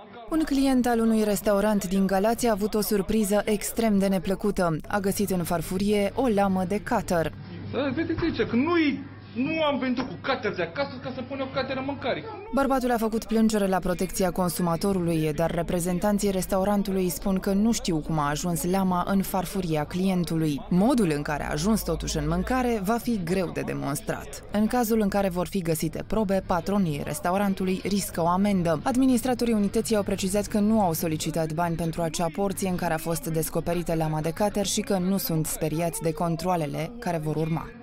Un client al unui restaurant din Galați a avut o surpriză extrem de neplăcută. A găsit în farfurie o lamă de cutter. Vedeți aici că nu am venit cu cutter de acasă ca să pun o cutter în mâncare. Bărbatul a făcut plângere la Protecția Consumatorului, dar reprezentanții restaurantului spun că nu știu cum a ajuns lama în farfuria clientului. Modul în care a ajuns totuși în mâncare va fi greu de demonstrat. În cazul în care vor fi găsite probe, patronii restaurantului riscă o amendă. Administratorii unității au precizat că nu au solicitat bani pentru acea porție în care a fost descoperită lama de cutter și că nu sunt speriați de controalele care vor urma.